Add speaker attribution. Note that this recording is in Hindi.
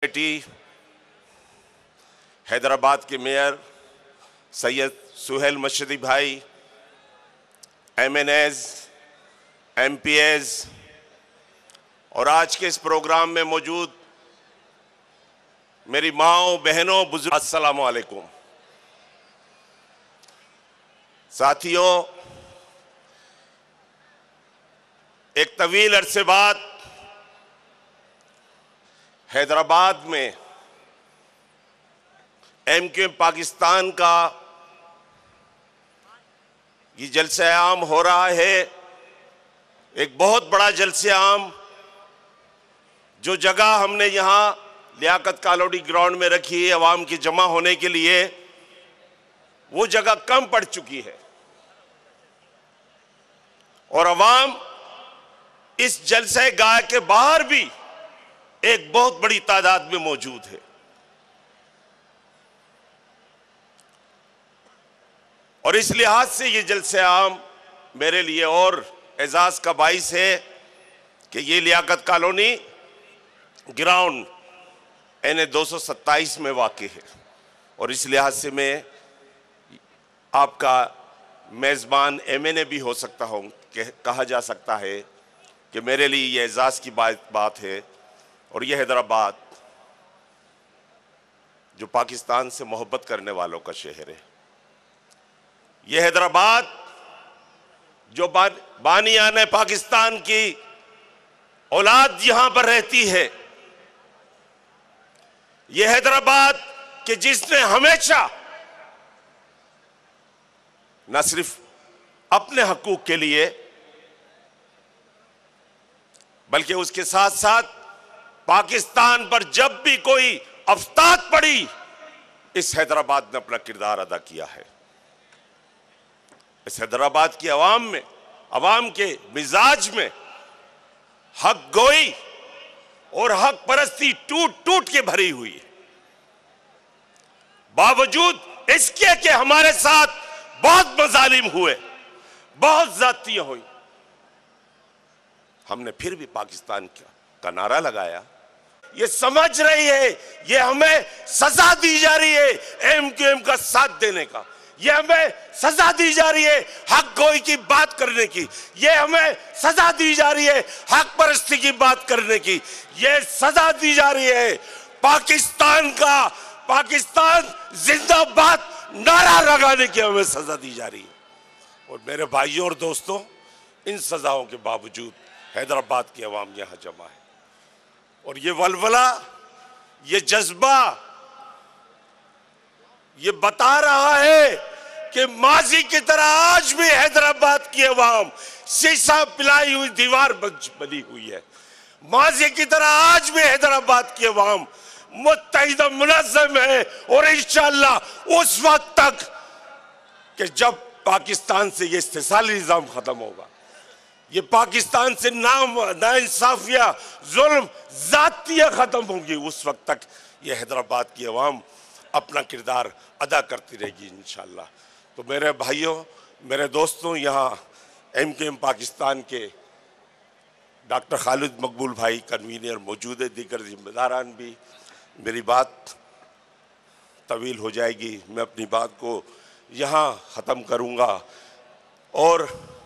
Speaker 1: बेटी हैदराबाद के मेयर सैयद सुहेल मशहदी भाई, MNAs, MPAs और आज के इस प्रोग्राम में मौजूद मेरी माओ, बहनों, बुजुर्ग, अस्सलामु अलैकुम। साथियों, एक तवील अरसे बाद हैदराबाद में MQM पाकिस्तान का ये जलसे आम हो रहा है। एक बहुत बड़ा जलसे आम, जो जगह हमने यहाँ लियाकत कॉलोनी ग्राउंड में रखी है अवाम की जमा होने के लिए, वो जगह कम पड़ चुकी है और अवाम इस जलसे गाह के बाहर भी एक बहुत बड़ी तादाद में मौजूद है। और इस लिहाज से ये जलसे आम मेरे लिए और एजाज का बाइस है कि ये लियाकत कॉलोनी ग्राउंड NA 227 में वाक़ है और इस लिहाज से मैं आपका मेज़बान MNA भी हो सकता हूँ। कहा जा सकता है कि मेरे लिए ये एजाज़ की बात है। और ये हैदराबाद जो पाकिस्तान से मोहब्बत करने वालों का शहर है, ये हैदराबाद जो बानियाने पाकिस्तान की औलाद यहां पर रहती है, ये हैदराबाद कि जिसने हमेशा न सिर्फ अपने हकूक के लिए बल्कि उसके साथ साथ पाकिस्तान पर जब भी कोई आफत पड़ी, इस हैदराबाद ने अपना किरदार अदा किया है। इस हैदराबाद की अवाम में, अवाम के मिजाज में हक गोई और हक परस्ती टूट टूट के भरी हुई है। बावजूद इसके कि हमारे साथ बहुत मजालिम हुए, बहुत ज्यादतियां हुई, हमने फिर भी पाकिस्तान का नारा लगाया। ये समझ रही है ये हमें सजा दी जा रही है MQM का साथ देने का, ये हमें सजा दी जा रही है हक गोई की बात करने की, ये हमें सजा दी जा रही है हक परस्ती की बात करने की, ये सजा दी जा रही है पाकिस्तान का पाकिस्तान जिंदाबाद नारा लगाने की हमें सजा दी जा रही है। और मेरे भाइयों और दोस्तों, इन सजाओं के बावजूद हैदराबाद की अवाम यहां जमा है और ये वलवला, ये जज्बा ये बता रहा है कि माजी की तरह आज भी हैदराबाद की अवाम शीशा पिलाई हुई दीवार बनी हुई है। माजी की तरह आज भी हैदराबाद की अवाम मुत्तहिद मुनज़्ज़म है और इंशाअल्लाह उस वक्त तक कि जब पाकिस्तान से ये इस्तिसाली निज़ाम खत्म होगा, ये पाकिस्तान से नाइंसाफिया, जुल्म, ज़ातियाँ खत्म होंगी, उस वक्त तक ये हैदराबाद की अवाम अपना किरदार अदा करती रहेगी इंशाअल्लाह। तो मेरे भाइयों, मेरे दोस्तों, यहाँ MQM पाकिस्तान के डॉक्टर खालिद मकबूल भाई कन्वीनर मौजूद है, दीगर जिम्मेदारान भी। मेरी बात तवील हो जाएगी, मैं अपनी बात को यहाँ ख़त्म करूँगा और